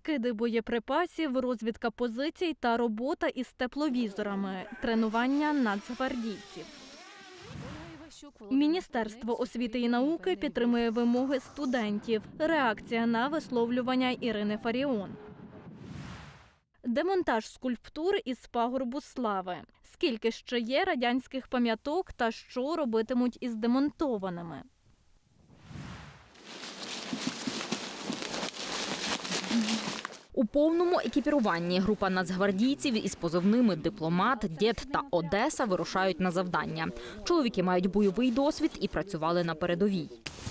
Скиди боєприпасів, розвідка позицій та робота із тепловізорами, тренування нацгвардійців. Міністерство освіти і науки підтримує вимоги студентів. Реакція на висловлювання Ірини Фаріон. Демонтаж скульптур із пагорбу слави. Скільки ще є радянських пам'яток та що робитимуть із демонтованими? У повному екіпіруванні група нацгвардійців із позивними «Дипломат», «Дєд» та «Одеса» вирушають на завдання. Чоловіки мають бойовий досвід і працювали на передовій.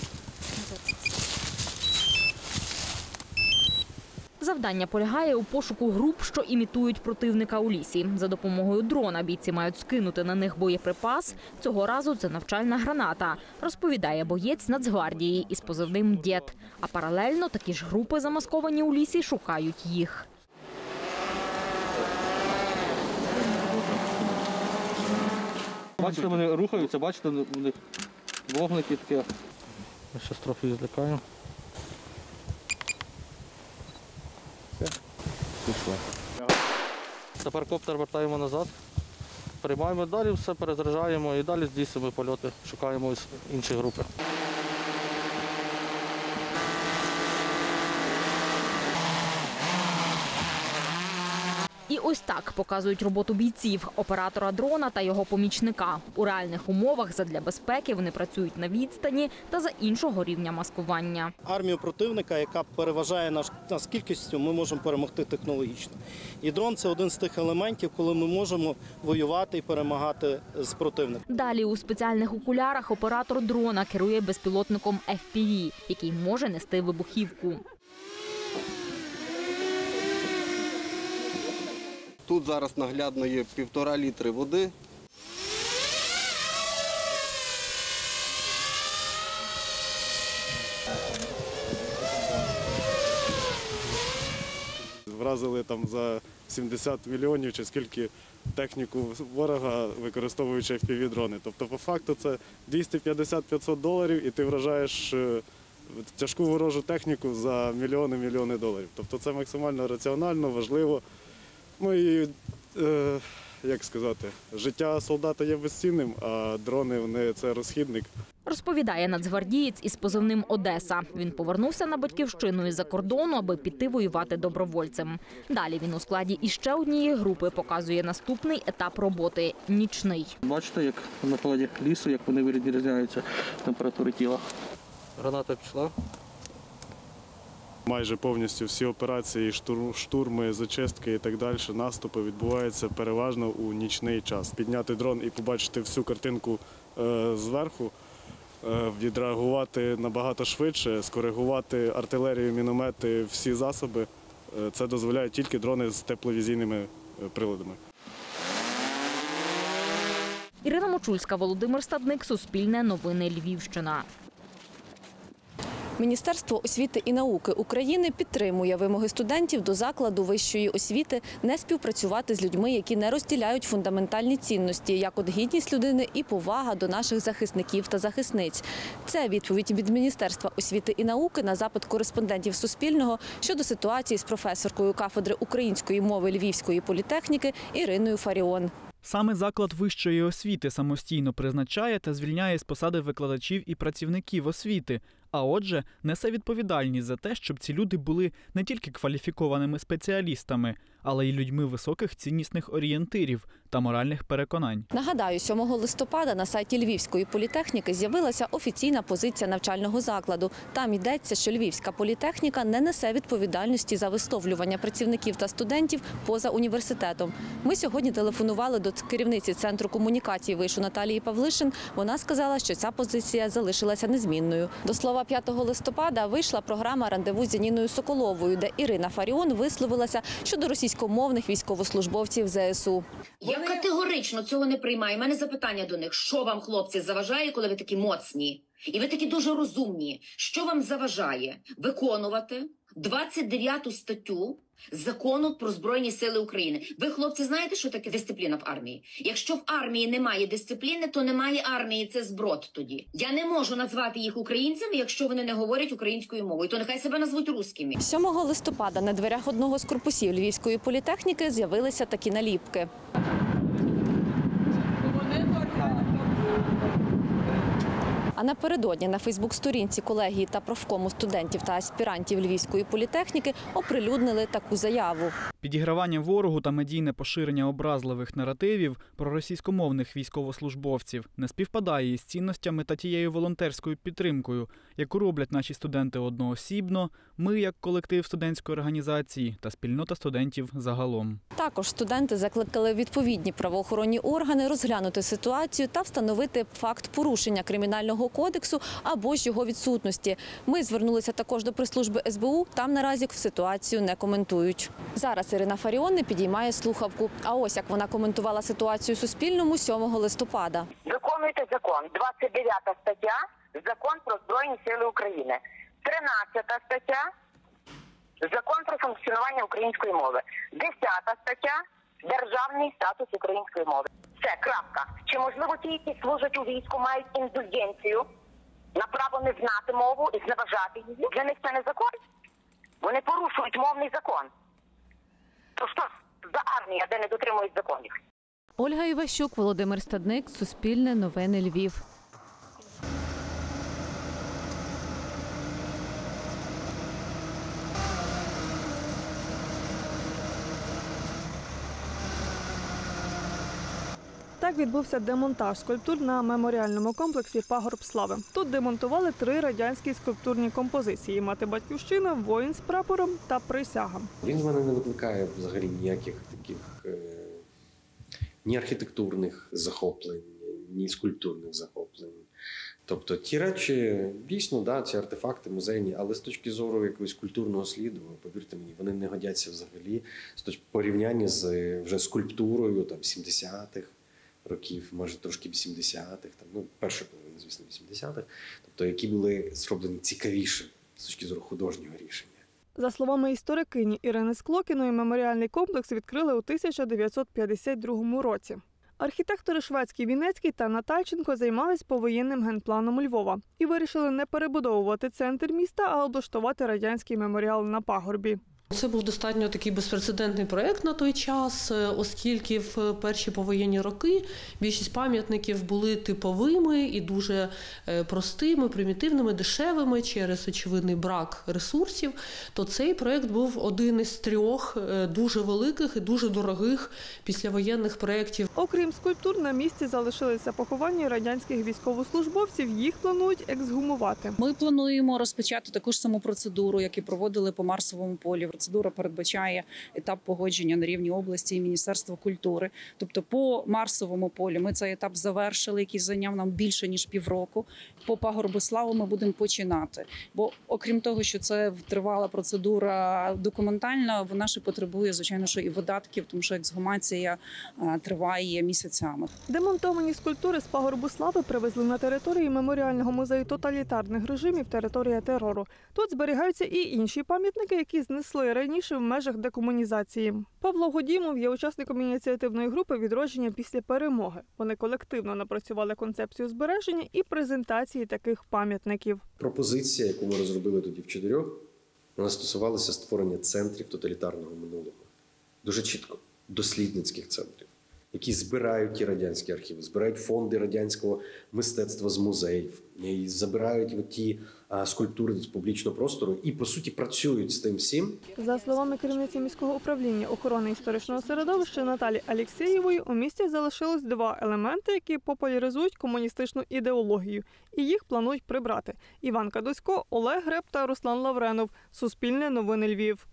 Завдання полягає у пошуку груп, що імітують противника у лісі. За допомогою дрона бійці мають скинути на них боєприпас. Цього разу це навчальна граната, розповідає боєць Нацгвардії із позивним «Дєд». А паралельно такі ж групи, замасковані у лісі, шукають їх. Бачите, вони рухаються, бачите, у них вогники такі. Ми зараз трохи злякаємо. Пішло. Тепер коптер вертаємо назад, приймаємо далі, все перезаряджаємо і далі здійснюємо польоти, шукаємо інші групи. І ось так показують роботу бійців, оператора дрона та його помічника. У реальних умовах задля безпеки вони працюють на відстані та за іншого рівня маскування. Армію противника, яка переважає нас кількістю, ми можемо перемогти технологічно. І дрон – це один з тих елементів, коли ми можемо воювати і перемагати з противником. Далі у спеціальних окулярах оператор дрона керує безпілотником FPV, який може нести вибухівку. Тут зараз наглядно є 1,5 літри води. Вразили там за 70 мільйонів чи скільки техніку ворога, використовуючи FPV-дрони. Тобто, по факту, це 250-500 доларів і ти вражаєш тяжку ворожу техніку за мільйони доларів. Тобто це максимально раціонально, важливо. Ну і, як сказати, життя солдата є безцінним, а дрони вони це розхідник. Розповідає нацгвардієць із позивним «Одеса». Він повернувся на батьківщину із-за кордону, аби піти воювати добровольцем. Далі він у складі іще однієї групи показує наступний етап роботи – нічний. Бачите, як на прикладі лісу, як вони відрізняються температури тіла. Граната пішла. Майже повністю всі операції, штурми, зачистки і так далі, наступи відбуваються переважно у нічний час. Підняти дрон і побачити всю картинку зверху, відреагувати набагато швидше, скоригувати артилерію, міномети, всі засоби. Це дозволяють тільки дрони з тепловізійними приладами. Ірина Мочульська, Володимир Стадник, Суспільне новини, Львівщина. Міністерство освіти і науки України підтримує вимоги студентів до закладу вищої освіти не співпрацювати з людьми, які не розділяють фундаментальні цінності, як от гідність людини і повага до наших захисників та захисниць. Це відповідь від Міністерства освіти і науки на запит кореспондентів Суспільного щодо ситуації з професоркою кафедри української мови Львівської політехніки Іриною Фаріон. Саме заклад вищої освіти самостійно призначає та звільняє з посади викладачів і працівників освіти, а отже, несе відповідальність за те, щоб ці люди були не тільки кваліфікованими спеціалістами, але й людьми високих ціннісних орієнтирів та моральних переконань. Нагадаю, 7 листопада на сайті Львівської політехніки з'явилася офіційна позиція навчального закладу. Там йдеться, що Львівська політехніка не несе відповідальності за висловлювання працівників та студентів поза університетом. Ми сьогодні телефонували до керівниці Центру комунікації вишу Наталії Павлишин. Вона сказала, що ця позиція залишилася незмінною. До слова, 5 листопада вийшла програма «Рандеву з Яніною Соколовою», де Ірина Фаріон висловилася щодо російськомовних військовослужбовців ЗСУ. Я категорично цього не приймаю. У мене запитання до них. Що вам, хлопці, заважає, коли ви такі моцні? І ви такі дуже розумні. Що вам заважає виконувати 29 статтю Закону про Збройні Сили України. Ви, хлопці, знаєте, що таке дисципліна в армії? Якщо в армії немає дисципліни, то немає армії, це зброд тоді. Я не можу назвати їх українцями, якщо вони не говорять українською мовою, то нехай себе назвуть русскими. 7 листопада на дверях одного з корпусів Львівської політехніки з'явилися такі наліпки. А напередодні на Фейсбук-сторінці колегії та профкому студентів та аспірантів Львівської політехніки оприлюднили таку заяву. Підігравання ворогу та медійне поширення образливих наративів про російськомовних військовослужбовців не співпадає із цінностями та тією волонтерською підтримкою, яку роблять наші студенти одноосібно, ми як колектив студентської організації та спільнота студентів загалом. Також студенти закликали відповідні правоохоронні органи розглянути ситуацію та встановити факт порушення Кримінального кодексу або ж його відсутності. Ми звернулися також до прес-служби СБУ, там наразі ситуацію не коментують. Зараз Ірина Фаріон не підіймає слухавку. А ось як вона коментувала ситуацію Суспільному 7 листопада. Виконуйте закон. 29 стаття Закон про Збройні Сили України. 13 стаття Закон про функціонування української мови. 10 стаття Державний статус української мови. Все, крапка. Чи, можливо, ті, які служать у війську, мають індульгенцію на право не знати мову і зневажати її? Для них це не закон. Вони порушують мовний закон. То що за армія, де не дотримують законів? Ольга Іващук, Володимир Стадник, Суспільне новини Львів. Так відбувся демонтаж скульптур на меморіальному комплексі «Пагорб слави». Тут демонтували 3 радянські скульптурні композиції: «Мати Батьківщина», «Воїн з прапором» та «Присяга». Він в мене не викликає взагалі ніяких таких ні архітектурних захоплень, ні скульптурних захоплень. Тобто ті речі, дійсно, да, ці артефакти музейні, але з точки зору якогось культурного сліду, повірте мені, вони не годяться взагалі з точки порівняння з вже скульптурою там 70-х років, може трошки 80-х, там, ну, перша половина, звісно, 80-х, тобто які були зроблені цікавіше з точки зору художнього рішення. За словами історикині Ірини Склокіної, меморіальний комплекс відкрили у 1952 році. Архітектори Швецький, Вінецький та Натальченко займались повоєнним генпланом Львова і вирішили не перебудовувати центр міста, а облаштувати радянський меморіал на пагорбі. Це був достатньо такий безпрецедентний проєкт на той час, оскільки в перші повоєнні роки більшість пам'ятників були типовими і дуже простими, примітивними, дешевими через очевидний брак ресурсів, то цей проєкт був один із 3 дуже великих і дуже дорогих післявоєнних проєктів. Окрім скульптур, на місці залишилися поховання радянських військовослужбовців, їх планують ексгумувати. Ми плануємо розпочати таку ж саму процедуру, як і проводили по Марсовому полі. Процедура передбачає етап погодження на рівні області і Міністерства культури. Тобто по Марсовому полі ми цей етап завершили, який зайняв нам більше, ніж півроку. По Пагорбу слави ми будемо починати. Бо окрім того, що це тривала процедура документальна, вона ще потребує, звичайно, що і видатків, тому що ексгумація триває місяцями. Демонтовані скульптури з Пагорбу слави привезли на території Меморіального музею тоталітарних режимів «Територія терору». Тут зберігаються і інші пам'ятники, які знесли раніше в межах декомунізації. Павло Годімов є учасником ініціативної групи «Відродження після перемоги». Вони колективно напрацювали концепцію збереження і презентації таких пам'ятників. Пропозиція, яку ми розробили тоді в 4, вона стосувалася створення центрів тоталітарного минулого. Дуже чітко. Дослідницьких центрів, які збирають ті радянські архіви, збирають фонди радянського мистецтва з музеїв, і забирають ті скульптури з публічного простору і, по суті, працюють з тим всім. За словами керівниці міського управління охорони історичного середовища Наталі Алєксєєвої, у місті залишилось 2 елементи, які популяризують комуністичну ідеологію. І їх планують прибрати. Іван Кадусько, Олег Греб та Руслан Лавренов. Суспільне новини Львів.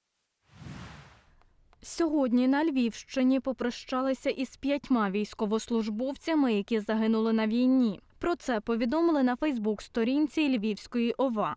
Сьогодні на Львівщині попрощалися із 5 військовослужбовцями, які загинули на війні. Про це повідомили на Фейсбук-сторінці Львівської ОВА.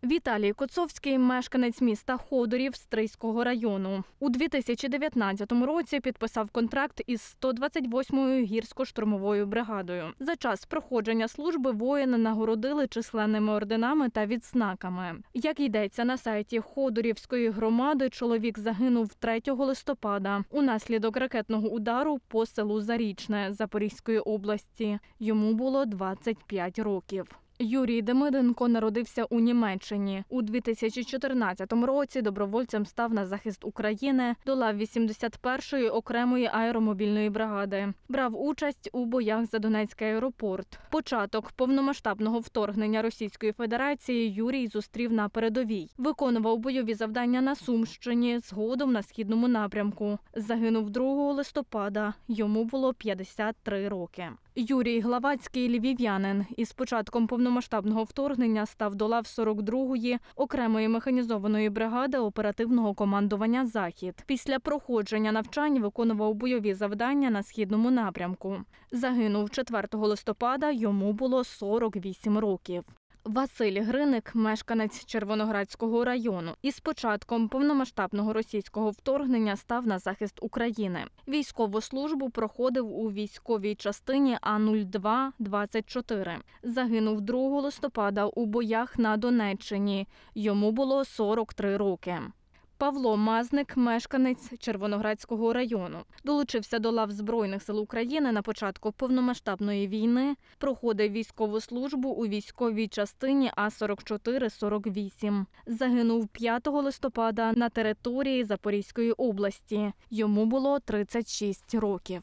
Віталій Коцовський – мешканець міста Ходорів Стрийського району. У 2019 році підписав контракт із 128-ю гірсько-штурмовою бригадою. За час проходження служби воїна нагородили численними орденами та відзнаками. Як йдеться на сайті Ходорівської громади, чоловік загинув 3 листопада унаслідок ракетного удару по селу Зарічне Запорізької області. Йому було 25 років. Юрій Демиденко народився у Німеччині. У 2014 році добровольцем став на захист України до лав 81-ї окремої аеромобільної бригади. Брав участь у боях за Донецький аеропорт. Початок повномасштабного вторгнення Російської Федерації Юрій зустрів на передовій. Виконував бойові завдання на Сумщині, згодом на Східному напрямку. Загинув 2 листопада. Йому було 53 роки. Юрій Главацький – львів'янин. Із початком повномасштабного вторгнення став до лав 42-ї окремої механізованої бригади оперативного командування «Захід». Після проходження навчань виконував бойові завдання на Східному напрямку. Загинув 4 листопада, йому було 48 років. Василь Гриник – мешканець Червоноградського району. Із початком повномасштабного російського вторгнення став на захист України. Військову службу проходив у військовій частині А-02-24. Загинув 2 листопада у боях на Донеччині. Йому було 43 роки. Павло Мазник – мешканець Червоноградського району. Долучився до лав Збройних сил України на початку повномасштабної війни, проходив військову службу у військовій частині А-44-48. Загинув 5 листопада на території Запорізької області. Йому було 36 років.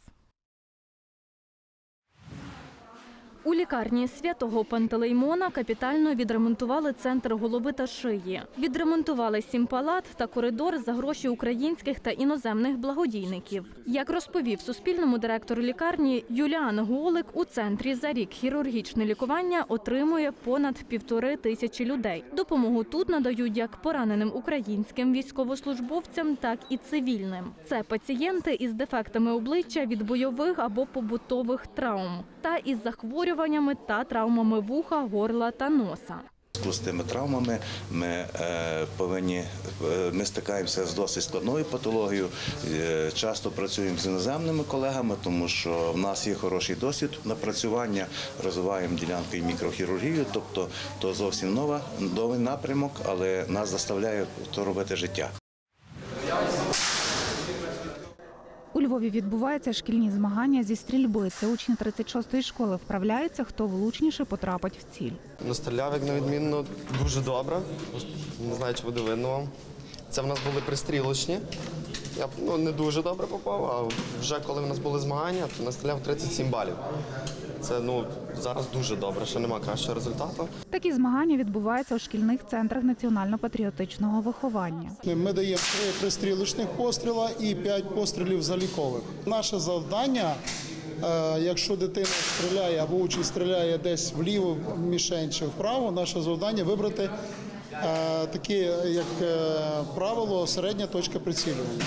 У лікарні Святого Пантелеймона капітально відремонтували центр голови та шиї. Відремонтували 7 палат та коридор за гроші українських та іноземних благодійників. Як розповів Суспільному директор лікарні Юліан Голик, у центрі за рік хірургічне лікування отримує понад 1500 людей. Допомогу тут надають як пораненим українським військовослужбовцям, так і цивільним. Це пацієнти із дефектами обличчя від бойових або побутових травм та із захворюваннями та травмами вуха, горла та носа. З тими травмами ми стикаємося з досить складною патологією, часто працюємо з іноземними колегами, тому що в нас є хороший досвід напрацювання, розвиваємо ділянки мікрохірургію, тобто то зовсім новий напрямок, але нас заставляє то робити життя. У Львові відбуваються шкільні змагання зі стрільби. Це учні 36-ї школи вправляються, хто влучніше потрапить в ціль. Настріляв, як на відмінно, дуже добре. Не знаю, чи буде видно вам. Це в нас були пристрілочні. Я не дуже добре попав, а вже коли в нас були змагання, то настріляв 37 балів. Це зараз дуже добре, ще немає кращого результату. Такі змагання відбуваються у шкільних центрах національно-патріотичного виховання. Ми даємо 3 пристрілочних постріла і 5 пострілів залікових. Наше завдання, якщо дитина стріляє або учень стріляє десь вліво мішень чи вправо, наше завдання вибрати таке, як правило, середня точка прицілювання.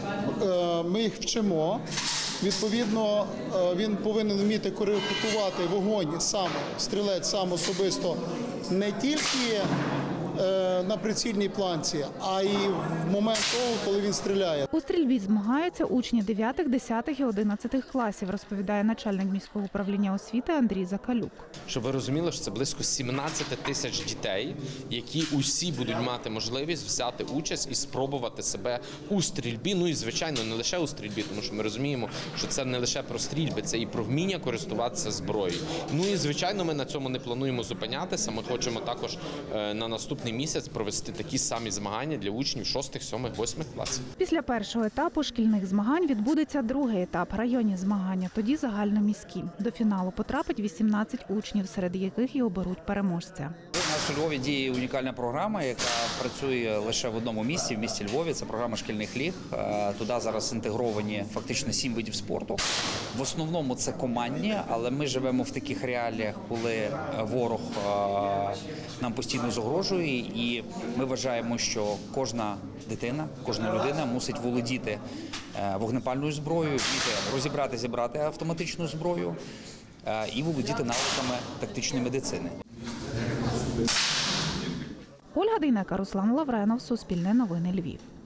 Ми їх вчимо. Відповідно, він повинен вміти коректувати вогонь сам, стрілець сам особисто, не тільки на прицільній планці, а й в момент того, коли він стріляє. У стрільбі змагаються учні 9, 10 і 11 класів, розповідає начальник міського управління освіти Андрій Закалюк. Щоб ви розуміли, що це близько 17 тисяч дітей, які усі будуть мати можливість взяти участь і спробувати себе у стрільбі. Ну і, звичайно, не лише у стрільбі, тому що ми розуміємо, що це не лише про стрільби, це і про вміння користуватися зброєю. Ну і, звичайно, ми на цьому не плануємо зупинятися. Ми хочемо також на наступний місяць провести такі самі змагання для учнів 6, 7, 8 класів. Після першого етапу шкільних змагань відбудеться другий етап – районні змагання, тоді загальноміські. До фіналу потрапить 18 учнів, серед яких і оберуть переможця. У нас у Львові діє унікальна програма, яка працює лише в одному місці, в місті Львові. Це програма шкільних ліг. Туди зараз інтегровані фактично 7 видів спорту. В основному це командні, але ми живемо в таких реаліях, коли ворог нам постійно загрожує, і ми вважаємо, що кожна дитина, кожна людина мусить володіти вогнепальною зброєю, вміти розібрати, зібрати автоматичну зброю і володіти навиками тактичної медицини. Ольга Дейнека, Руслан Лавренов, Суспільне новини Львів.